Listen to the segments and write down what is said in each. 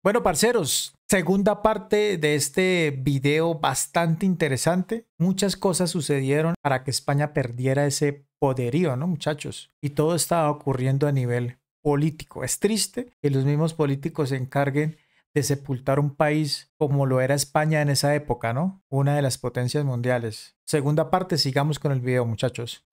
Bueno, parceros, segunda parte de este video bastante interesante. Muchas cosas sucedieron para que España perdiera ese poderío, ¿no, muchachos? Y todo estaba ocurriendo a nivel político. Es triste que los mismos políticos se encarguen de sepultar un país como lo era España en esa época, ¿no? Una de las potencias mundiales. Segunda parte, sigamos con el video, muchachos.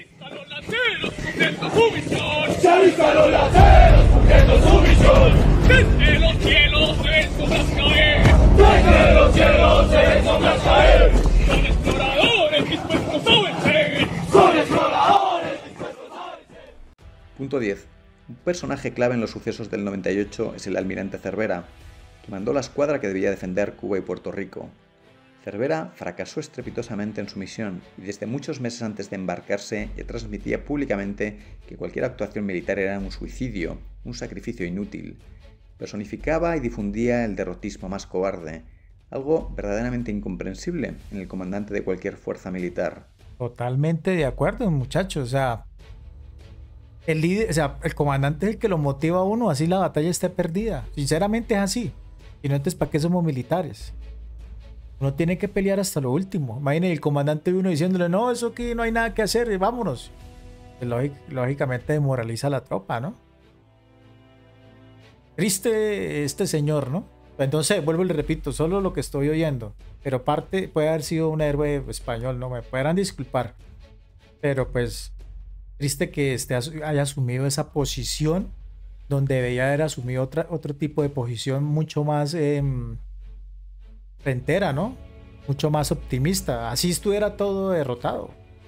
¡Se alistan los laceros cumpliendo su misión! ¡Desde los cielos se ven sombras caer! ¡Desde los cielos se ven sombras caer! ¡Son exploradores dispuestos a vencer! ¡Son exploradores dispuestos a vencer! Punto 10. Un personaje clave en los sucesos del 98 es el almirante Cervera, que mandó la escuadra que debía defender Cuba y Puerto Rico. Cervera fracasó estrepitosamente en su misión y desde muchos meses antes de embarcarse ya transmitía públicamente que cualquier actuación militar era un suicidio, un sacrificio inútil. Personificaba y difundía el derrotismo más cobarde, algo verdaderamente incomprensible en el comandante de cualquier fuerza militar. Totalmente de acuerdo, muchachos. O sea, el líder, o sea, el comandante es el que lo motiva a uno, así la batalla esté perdida. Sinceramente es así. Y no, entonces, ¿para qué somos militares? Uno tiene que pelear hasta lo último. Imagínense el comandante de uno diciéndole, no, eso aquí no hay nada que hacer, vámonos. Lógicamente demoraliza a la tropa, ¿no? Triste este señor, ¿no? Entonces, vuelvo y le repito, solo lo que estoy oyendo. Pero parte puede haber sido un héroe español, ¿no? Me podrán disculpar. Pero pues, triste que haya asumido esa posición donde debería haber asumido otro tipo de posición mucho más frentera, ¿no? Mucho más optimista. Así estuviera todo derrotado.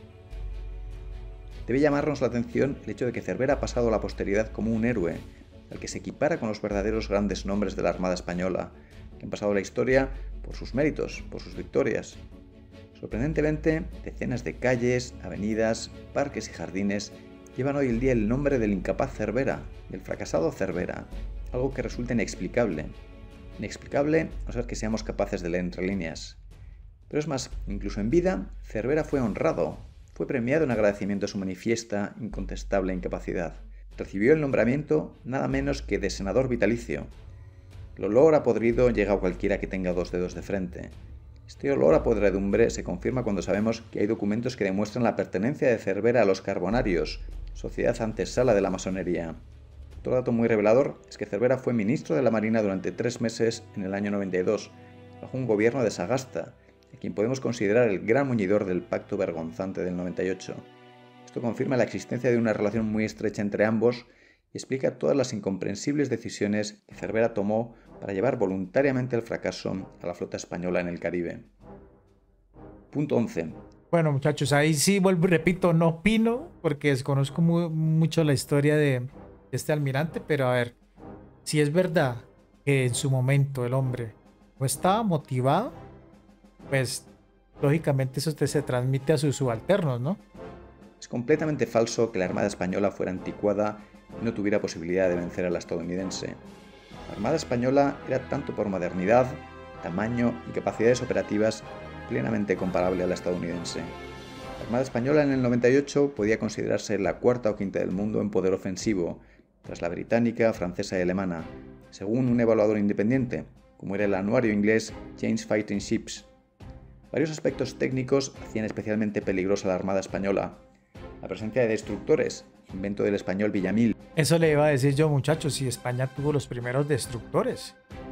Debe llamarnos la atención el hecho de que Cervera ha pasado a la posteridad como un héroe, al que se equipara con los verdaderos grandes nombres de la Armada Española, que han pasado a la historia por sus méritos, por sus victorias. Sorprendentemente, decenas de calles, avenidas, parques y jardines llevan hoy en día el nombre del incapaz Cervera, del fracasado Cervera, algo que resulta inexplicable. Inexplicable a no ser que seamos capaces de leer entre líneas. Pero es más, incluso en vida, Cervera fue honrado, fue premiado en agradecimiento a su manifiesta, incontestable incapacidad. Recibió el nombramiento nada menos que de senador vitalicio. El olor a podrido llega a cualquiera que tenga dos dedos de frente. Este olor a podredumbre se confirma cuando sabemos que hay documentos que demuestran la pertenencia de Cervera a los Carbonarios, sociedad antesala de la masonería. Otro dato muy revelador es que Cervera fue ministro de la Marina durante 3 meses en el año 92, bajo un gobierno de Sagasta, a quien podemos considerar el gran muñidor del pacto vergonzante del 98. Esto confirma la existencia de una relación muy estrecha entre ambos y explica todas las incomprensibles decisiones que Cervera tomó para llevar voluntariamente al fracaso a la flota española en el Caribe. Punto 11. Bueno, muchachos, ahí sí vuelvo y repito, no opino porque desconozco mucho la historia de este almirante, pero a ver, si es verdad que en su momento el hombre no estaba motivado, pues lógicamente eso se transmite a sus subalternos, ¿no? Es completamente falso que la Armada Española fuera anticuada y no tuviera posibilidad de vencer a la estadounidense. La Armada Española era tanto por modernidad, tamaño y capacidades operativas plenamente comparable a la estadounidense. La Armada Española en el 98 podía considerarse la cuarta o quinta del mundo en poder ofensivo, tras la británica, francesa y alemana, según un evaluador independiente, como era el anuario inglés Jane's Fighting Ships. Varios aspectos técnicos hacían especialmente peligrosa la Armada Española. La presencia de destructores, invento del español Villamil. Eso le iba a decir yo, muchachos, si España tuvo los primeros destructores.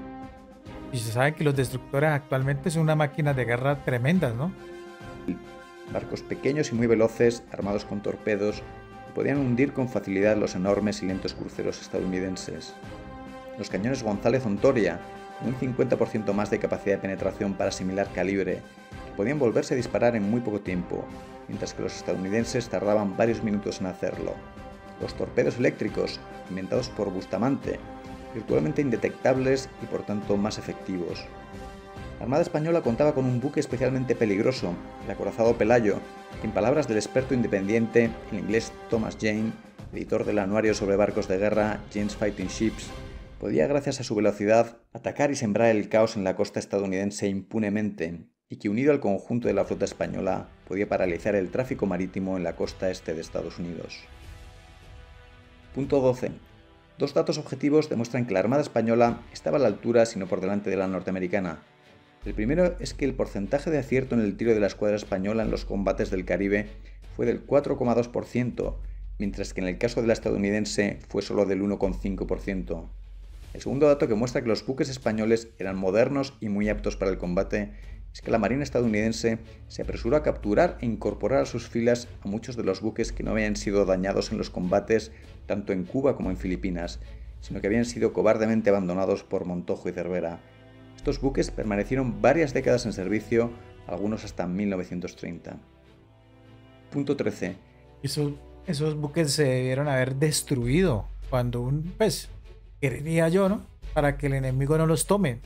Y se sabe que los destructores actualmente son una máquina de guerra tremendas, ¿no? Barcos pequeños y muy veloces, armados con torpedos, que podían hundir con facilidad los enormes y lentos cruceros estadounidenses. Los cañones González Ontoria, con un 50% más de capacidad de penetración para similar calibre, que podían volverse a disparar en muy poco tiempo, mientras que los estadounidenses tardaban varios minutos en hacerlo. Los torpedos eléctricos, inventados por Bustamante, virtualmente indetectables y por tanto más efectivos. La Armada Española contaba con un buque especialmente peligroso, el acorazado Pelayo, que en palabras del experto independiente, el inglés Thomas Jane, editor del anuario sobre barcos de guerra Jane's Fighting Ships, podía, gracias a su velocidad, atacar y sembrar el caos en la costa estadounidense impunemente, y que unido al conjunto de la flota española podía paralizar el tráfico marítimo en la costa este de Estados Unidos. Punto 12. Dos datos objetivos demuestran que la Armada Española estaba a la altura, si no por delante de la norteamericana. El primero es que el porcentaje de acierto en el tiro de la escuadra española en los combates del Caribe fue del 4,2%, mientras que en el caso de la estadounidense fue solo del 1,5%. El segundo dato que muestra que los buques españoles eran modernos y muy aptos para el combate es que la Marina estadounidense se apresuró a capturar e incorporar a sus filas a muchos de los buques que no habían sido dañados en los combates tanto en Cuba como en Filipinas, sino que habían sido cobardemente abandonados por Montojo y Cervera. Estos buques permanecieron varias décadas en servicio, algunos hasta 1930. Punto 13. Esos buques se debieron haber destruido cuando quería yo, ¿no? Para que el enemigo no los tome.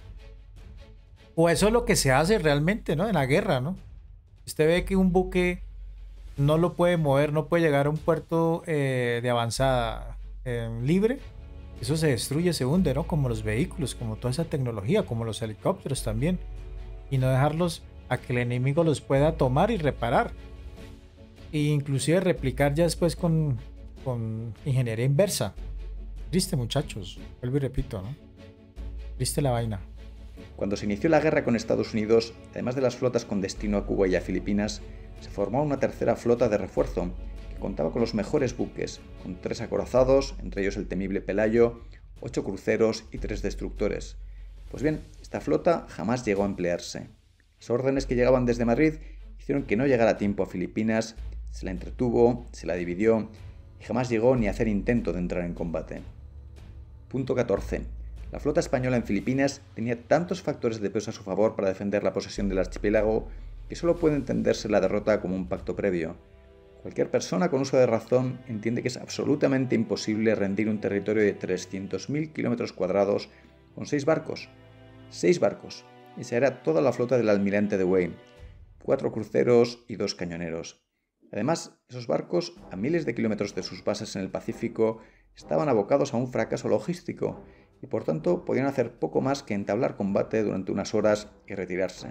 O eso es lo que se hace realmente, ¿no? En la guerra, ¿no? Usted ve que un buque no lo puede mover, no puede llegar a un puerto de avanzada libre. Eso se destruye, se hunde, ¿no? Como los vehículos, como toda esa tecnología, como los helicópteros también. Y no dejarlos a que el enemigo los pueda tomar y reparar. E inclusive replicar ya después con ingeniería inversa. Triste, muchachos. Vuelvo y repito, ¿no? Triste la vaina. Cuando se inició la guerra con Estados Unidos, además de las flotas con destino a Cuba y a Filipinas, se formó una tercera flota de refuerzo, que contaba con los mejores buques, con 3 acorazados, entre ellos el temible Pelayo, 8 cruceros y 3 destructores. Pues bien, esta flota jamás llegó a emplearse. Las órdenes que llegaban desde Madrid hicieron que no llegara a tiempo a Filipinas, se la entretuvo, se la dividió y jamás llegó ni a hacer intento de entrar en combate. Punto 14. La flota española en Filipinas tenía tantos factores de peso a su favor para defender la posesión del archipiélago que solo puede entenderse la derrota como un pacto previo. Cualquier persona con uso de razón entiende que es absolutamente imposible rendir un territorio de 300.000 kilómetros cuadrados con 6 barcos. 6 barcos. Esa era toda la flota del almirante Dewey. 4 cruceros y 2 cañoneros. Además, esos barcos, a miles de kilómetros de sus bases en el Pacífico, estaban abocados a un fracaso logístico y por tanto podían hacer poco más que entablar combate durante unas horas y retirarse.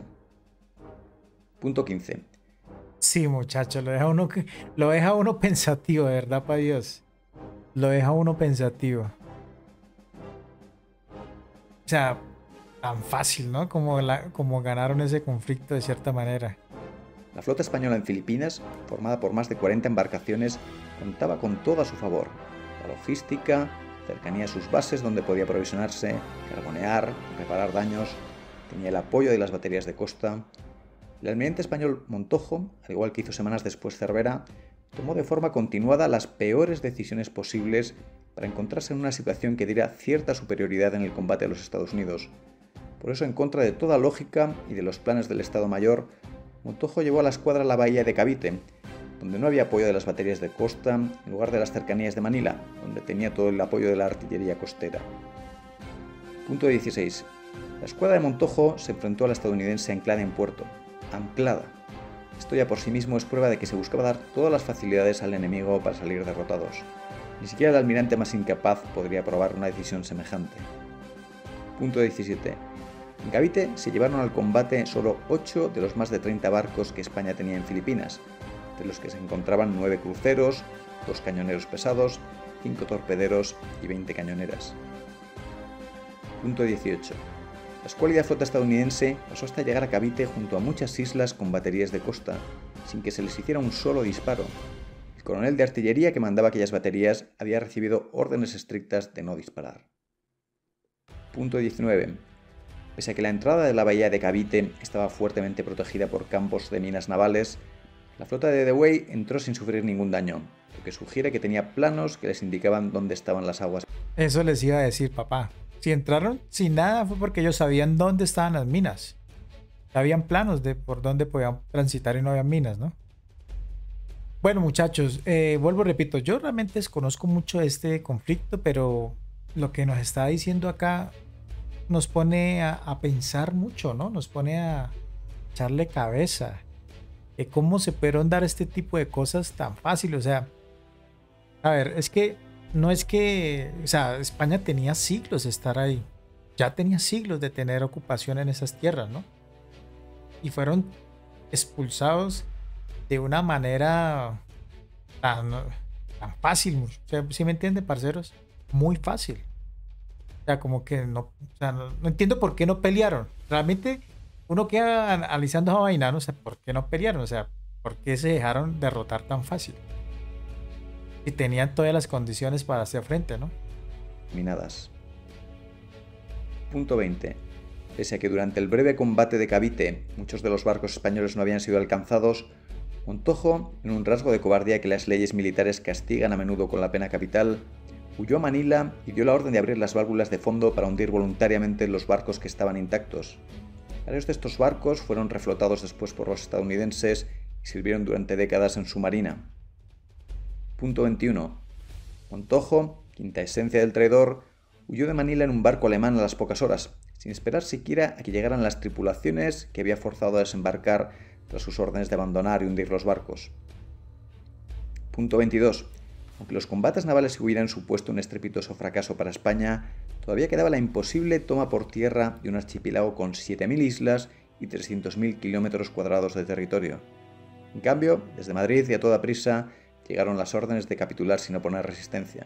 Punto 15. Sí, muchachos, lo deja uno pensativo, de verdad, para Dios. Lo deja uno pensativo. O sea, tan fácil, ¿no? Como ganaron ese conflicto de cierta manera. La flota española en Filipinas, formada por más de 40 embarcaciones, contaba con todo a su favor. La logística, cercanía a sus bases donde podía aprovisionarse, carbonear, reparar daños, tenía el apoyo de las baterías de costa. El almirante español Montojo, al igual que hizo semanas después Cervera, tomó de forma continuada las peores decisiones posibles para encontrarse en una situación que diera cierta superioridad en el combate a los Estados Unidos. Por eso, en contra de toda lógica y de los planes del Estado Mayor, Montojo llevó a la escuadra a la bahía de Cavite, donde no había apoyo de las baterías de costa, en lugar de las cercanías de Manila, donde tenía todo el apoyo de la artillería costera. Punto 16. La escuadra de Montojo se enfrentó a la estadounidense anclada en puerto. Anclada. Esto ya por sí mismo es prueba de que se buscaba dar todas las facilidades al enemigo para salir derrotados. Ni siquiera el almirante más incapaz podría aprobar una decisión semejante. Punto 17. En Cavite se llevaron al combate solo 8 de los más de 30 barcos que España tenía en Filipinas, de los que se encontraban 9 cruceros, 2 cañoneros pesados, 5 torpederos y 20 cañoneras. Punto 18. La escuálida flota estadounidense pasó hasta llegar a Cavite junto a muchas islas con baterías de costa, sin que se les hiciera un solo disparo. El coronel de artillería que mandaba aquellas baterías había recibido órdenes estrictas de no disparar. Punto 19. Pese a que la entrada de la bahía de Cavite estaba fuertemente protegida por campos de minas navales, la flota de Dewey entró sin sufrir ningún daño, lo que sugiere que tenía planos que les indicaban dónde estaban las aguas. Eso les iba a decir, papá. Si entraron sin nada fue porque ellos sabían dónde estaban las minas. Habían planos de por dónde podían transitar y no había minas, ¿no? Bueno, muchachos, vuelvo y repito, yo realmente desconozco mucho este conflicto, pero lo que nos está diciendo acá nos pone a pensar mucho, ¿no? Nos pone a echarle cabeza. ¿Cómo se pudieron dar este tipo de cosas tan fácil? O sea, a ver, es que no es que, o sea, España tenía siglos de estar ahí. Ya tenía siglos de tener ocupación en esas tierras, ¿no? Y fueron expulsados de una manera tan fácil. O sea, ¿sí me entienden, parceros? muy fácil. O sea, como que no, o sea, no entiendo por qué no pelearon. Realmente uno queda analizando esa vaina, no sé por qué no pelearon, o sea, por qué se dejaron derrotar tan fácil. Y tenían todas las condiciones para hacer frente, ¿no? Minadas. Punto 20. Pese a que durante el breve combate de Cavite muchos de los barcos españoles no habían sido alcanzados, Montojo, en un rasgo de cobardía que las leyes militares castigan a menudo con la pena capital, huyó a Manila y dio la orden de abrir las válvulas de fondo para hundir voluntariamente los barcos que estaban intactos. Varios de estos barcos fueron reflotados después por los estadounidenses y sirvieron durante décadas en su marina. Punto 21. Montojo, quinta esencia del traidor, huyó de Manila en un barco alemán a las pocas horas, sin esperar siquiera a que llegaran las tripulaciones que había forzado a desembarcar tras sus órdenes de abandonar y hundir los barcos. Punto 22. Aunque los combates navales hubieran supuesto un estrepitoso fracaso para España, todavía quedaba la imposible toma por tierra de un archipiélago con 7.000 islas y 300.000 kilómetros cuadrados de territorio. En cambio, desde Madrid y a toda prisa, llegaron las órdenes de capitular sin oponer resistencia.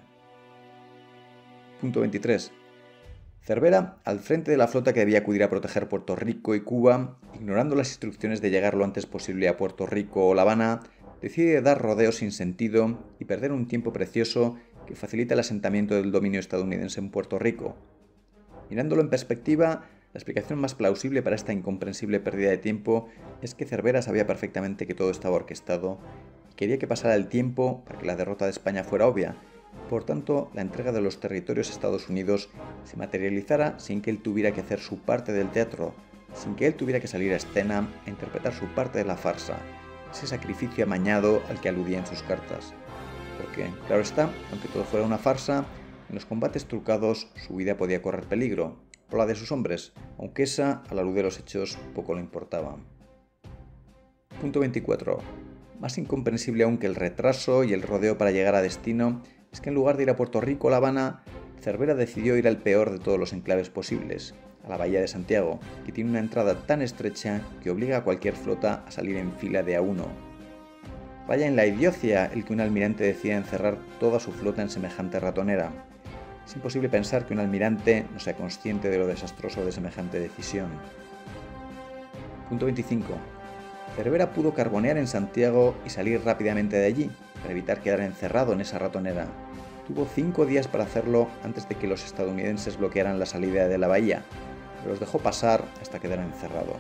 Punto 23. Cervera, al frente de la flota que debía acudir a proteger Puerto Rico y Cuba, ignorando las instrucciones de llegar lo antes posible a Puerto Rico o La Habana, decide dar rodeos sin sentido y perder un tiempo precioso que facilita el asentamiento del dominio estadounidense en Puerto Rico. Mirándolo en perspectiva, la explicación más plausible para esta incomprensible pérdida de tiempo es que Cervera sabía perfectamente que todo estaba orquestado y quería que pasara el tiempo para que la derrota de España fuera obvia. Por tanto, la entrega de los territorios a Estados Unidos se materializara sin que él tuviera que hacer su parte del teatro, sin que él tuviera que salir a escena e interpretar su parte de la farsa, ese sacrificio amañado al que aludía en sus cartas. Porque, claro está, aunque todo fuera una farsa, en los combates trucados su vida podía correr peligro, o la de sus hombres, aunque esa, a la luz de los hechos, poco le importaba. Punto 24. Más incomprensible aún que el retraso y el rodeo para llegar a destino es que en lugar de ir a Puerto Rico o La Habana, Cervera decidió ir al peor de todos los enclaves posibles, a la bahía de Santiago, que tiene una entrada tan estrecha que obliga a cualquier flota a salir en fila de a uno. Vaya en la idiocia el que un almirante decida encerrar toda su flota en semejante ratonera. Es imposible pensar que un almirante no sea consciente de lo desastroso de semejante decisión. Punto 25. Cervera pudo carbonear en Santiago y salir rápidamente de allí, para evitar quedar encerrado en esa ratonera. Tuvo 5 días para hacerlo antes de que los estadounidenses bloquearan la salida de la bahía, pero los dejó pasar hasta quedar encerrado.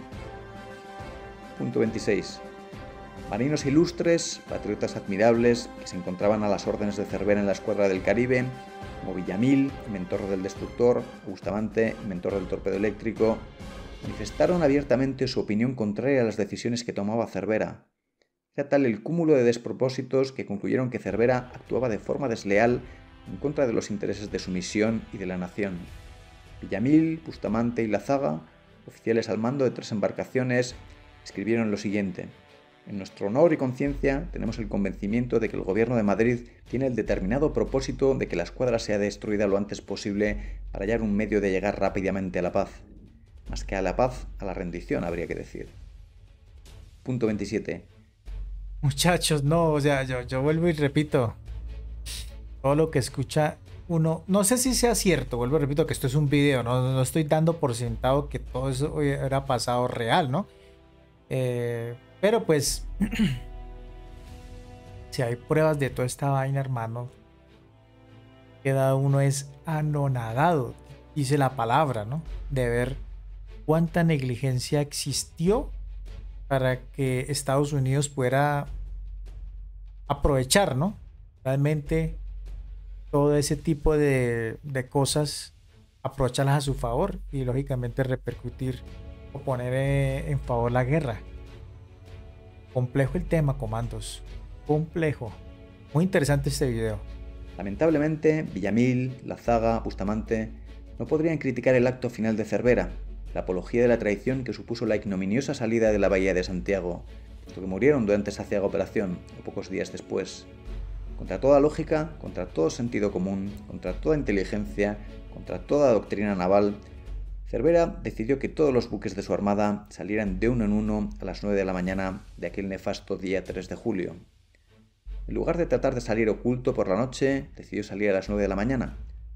Punto 26. Marinos ilustres, patriotas admirables, que se encontraban a las órdenes de Cervera en la escuadra del Caribe, como Villamil, inventor del destructor, Bustamante, inventor del torpedo eléctrico, manifestaron abiertamente su opinión contraria a las decisiones que tomaba Cervera. Era tal el cúmulo de despropósitos que concluyeron que Cervera actuaba de forma desleal en contra de los intereses de su misión y de la nación. Villamil, Bustamante y Lazaga, oficiales al mando de 3 embarcaciones, escribieron lo siguiente: en nuestro honor y conciencia tenemos el convencimiento de que el gobierno de Madrid tiene el determinado propósito de que la escuadra sea destruida lo antes posible para hallar un medio de llegar rápidamente a la paz. Más que a la paz, a la rendición habría que decir. Punto 27. Muchachos, no, o sea, yo vuelvo y repito, todo lo que escucha uno, no sé si sea cierto, vuelvo y repito que esto es un video, no estoy dando por sentado que todo eso era pasado real, ¿no? Pero pues, si hay pruebas de toda esta vaina, hermano, cada uno es anonadado, dice la palabra, ¿no? De ver cuánta negligencia existió para que Estados Unidos pudiera aprovechar, ¿no? Realmente todo ese tipo de cosas, aprovecharlas a su favor y lógicamente repercutir o poner en favor la guerra. Complejo el tema, comandos. Complejo. Muy interesante este video. Lamentablemente, Villamil, Lazaga, Bustamante no podrían criticar el acto final de Cervera, la apología de la traición que supuso la ignominiosa salida de la bahía de Santiago, puesto que murieron durante esa ciega operación, o pocos días después. Contra toda lógica, contra todo sentido común, contra toda inteligencia, contra toda doctrina naval, Cervera decidió que todos los buques de su armada salieran de uno en uno a las 9 de la mañana de aquel nefasto día 3 de julio. En lugar de tratar de salir oculto por la noche, decidió salir a las 9 de la mañana,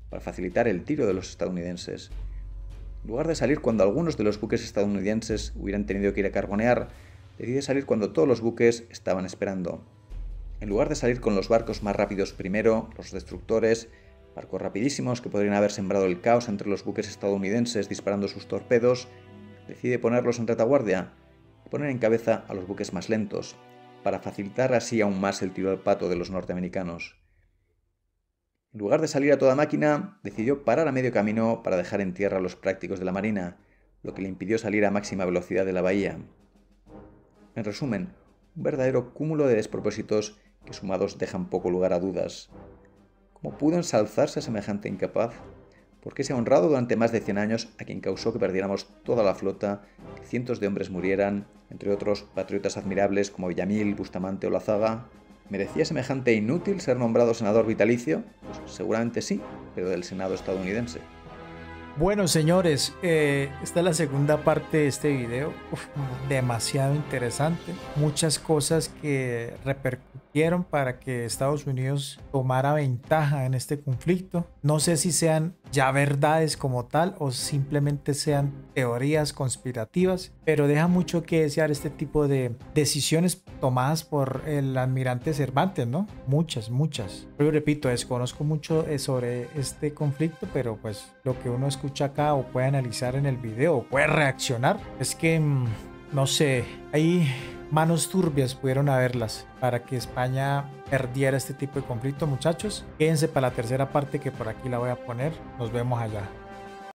para facilitar el tiro de los estadounidenses. En lugar de salir cuando algunos de los buques estadounidenses hubieran tenido que ir a carbonear, decide salir cuando todos los buques estaban esperando. En lugar de salir con los barcos más rápidos primero, los destructores, barcos rapidísimos que podrían haber sembrado el caos entre los buques estadounidenses disparando sus torpedos, decide ponerlos en retaguardia y poner en cabeza a los buques más lentos, para facilitar así aún más el tiro al pato de los norteamericanos. En lugar de salir a toda máquina, decidió parar a medio camino para dejar en tierra a los prácticos de la marina, lo que le impidió salir a máxima velocidad de la bahía. En resumen, un verdadero cúmulo de despropósitos que sumados dejan poco lugar a dudas. ¿Cómo pudo ensalzarse a semejante incapaz? ¿Por qué se ha honrado durante más de 100 años a quien causó que perdiéramos toda la flota, que cientos de hombres murieran, entre otros patriotas admirables como Villamil, Bustamante o Lazaga? ¿Merecía semejante inútil ser nombrado senador vitalicio? Pues seguramente sí, pero del Senado estadounidense. Bueno, señores, esta es la segunda parte de este video. Demasiado interesante. Muchas cosas que repercutieron para que Estados Unidos tomara ventaja en este conflicto. No sé si sean ya verdades como tal o simplemente sean teorías conspirativas, pero deja mucho que desear este tipo de decisiones tomadas por el almirante Cervantes, ¿no? Muchas. Yo repito, desconozco mucho sobre este conflicto, pero pues lo que uno escucha acá o puede analizar en el video o puede reaccionar es que, no sé, hay manos turbias pudieron haberlas para que España perdiera este tipo de conflicto. Muchachos, quédense para la tercera parte que por aquí la voy a poner. Nos vemos allá.